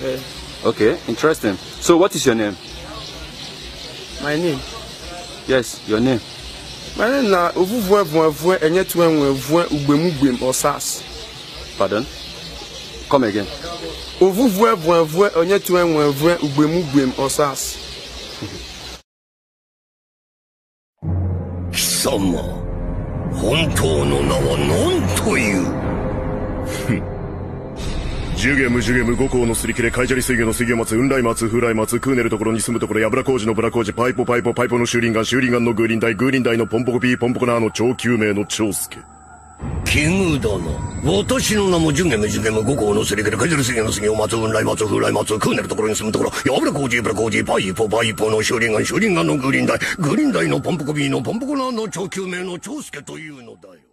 Okay, interesting. So what is your name? My name? Yes, your name. My name na Ovuvwe Enyetuenwe Ugbemugwem Osas. Pardon? Come again. Ovuvwe Enyetuenwe Ugbemugwem Osas. 貴様、本当の名は何という？ ジュゲムジュゲム五行のすり切れカイジャリ水魚の水魚松雲来松風来松クーネルところに住むところやぶら工事のブラ工事パイポパイポパイポの修林岩のグーリンダイのポンポコピーポンポコナーの超救命の長介。 奇遇だな。私の名もジュゲムジュゲム五行のすり切れカイジャリ水魚の水魚松雲来松風来松クーネルところに住むところやぶら工事パイポパイポの修林岩のグーリンダイのポンポコピーのポンポコナーの超救命の長介というのだよ。